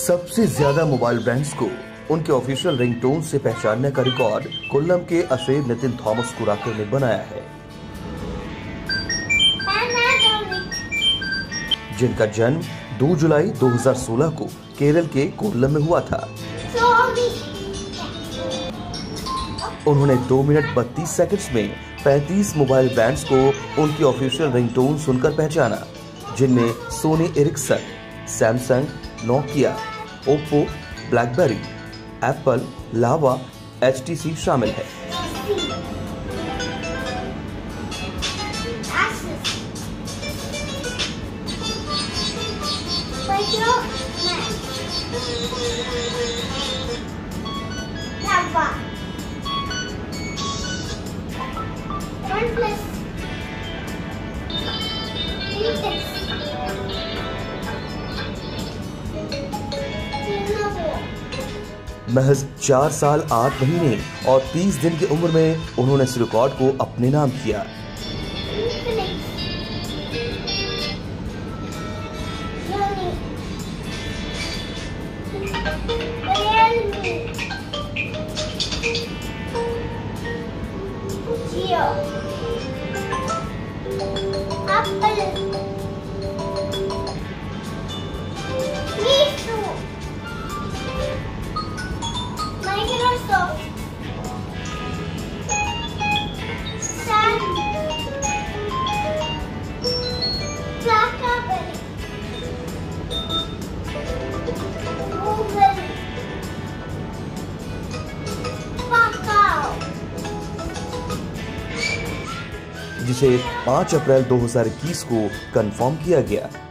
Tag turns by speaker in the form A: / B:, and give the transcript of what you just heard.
A: सबसे ज्यादा mobile brands को उनके ऑफिशियल रिंगटोन से पहचानने का रिकॉर्ड कोल्लम के अशेर नितिन थॉमस कुराकर ने बनाया है, जिनका जन्म 2 जुलाई 2016 को केरल के कोल्लम में हुआ था। उन्होंने 2 मिनट 32 सेकंड्स में 35 मोबाइल ब्रांड्स को उनकी ऑफिशियल रिंगटोन सुनकर पहचाना, जिनमें Sony Ericsson, Samsung, Nokia, Oppo, BlackBerry, Apple, Lava, HTC शामिल है। महज 4 साल 8 महीने और 30 दिन की उम्र में उन्होंने इस रिकॉर्ड को अपने नाम किया। जिसे 5 अप्रैल 2021 को कंफर्म किया गया।